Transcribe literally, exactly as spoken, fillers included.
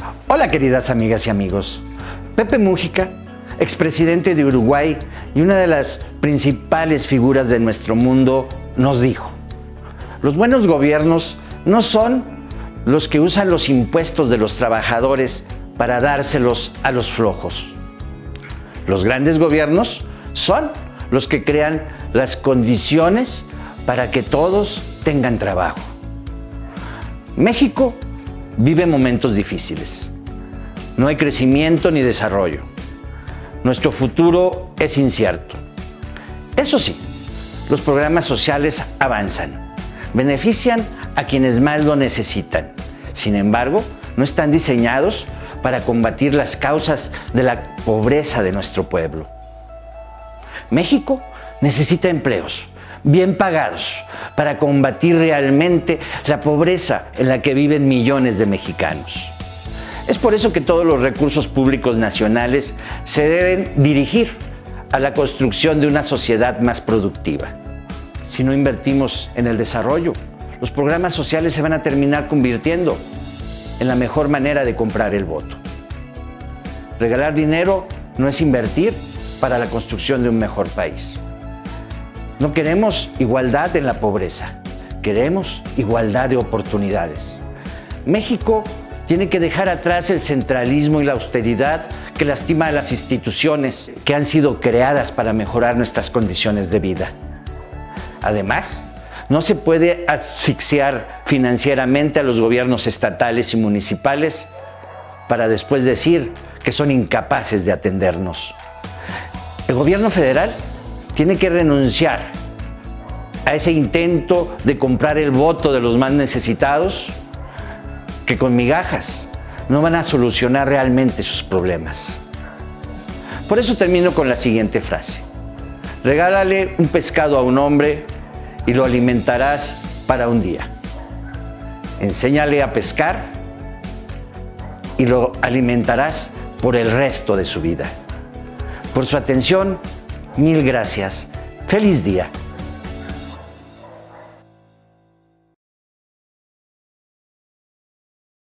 Hola queridas amigas y amigos. Pepe Mújica, expresidente de Uruguay y una de las principales figuras de nuestro mundo, nos dijo: los buenos gobiernos no son los que usan los impuestos de los trabajadores para dárselos a los flojos. Los grandes gobiernos son los que crean las condiciones para que todos tengan trabajo. México vive momentos difíciles. No hay crecimiento ni desarrollo. Nuestro futuro es incierto. Eso sí, los programas sociales avanzan, benefician a quienes más lo necesitan. Sin embargo, no están diseñados para combatir las causas de la pobreza de nuestro pueblo. México necesita empleos bien pagados para combatir realmente la pobreza en la que viven millones de mexicanos. Es por eso que todos los recursos públicos nacionales se deben dirigir a la construcción de una sociedad más productiva. Si no invertimos en el desarrollo, los programas sociales se van a terminar convirtiendo en la mejor manera de comprar el voto. Regalar dinero no es invertir para la construcción de un mejor país. No queremos igualdad en la pobreza, queremos igualdad de oportunidades. México tiene que dejar atrás el centralismo y la austeridad que lastima a las instituciones que han sido creadas para mejorar nuestras condiciones de vida. Además, no se puede asfixiar financieramente a los gobiernos estatales y municipales para después decir que son incapaces de atendernos. El gobierno federal tiene que renunciar a ese intento de comprar el voto de los más necesitados, que con migajas no van a solucionar realmente sus problemas. Por eso termino con la siguiente frase: regálale un pescado a un hombre y lo alimentarás para un día. Enséñale a pescar y lo alimentarás por el resto de su vida. Por su atención, mil gracias. Feliz día.